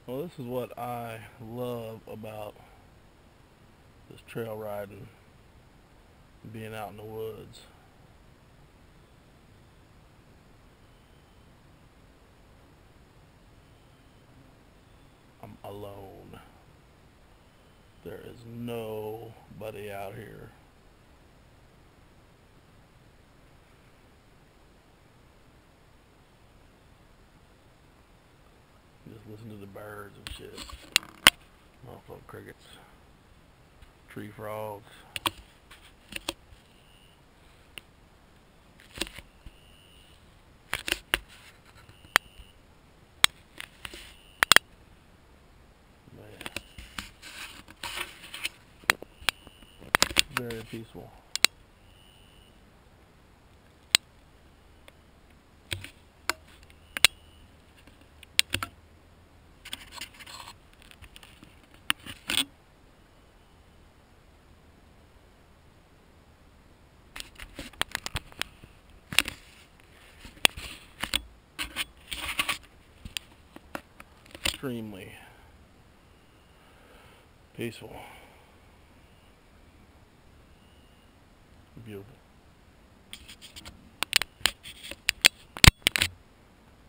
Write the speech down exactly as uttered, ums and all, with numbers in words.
Well, this is what I love about this trail riding, being out in the woods. I'm alone. There is nobody out here. Just listen to the birds and shit. Motherfucking crickets, tree frogs. Man, very peaceful. Extremely peaceful. Beautiful.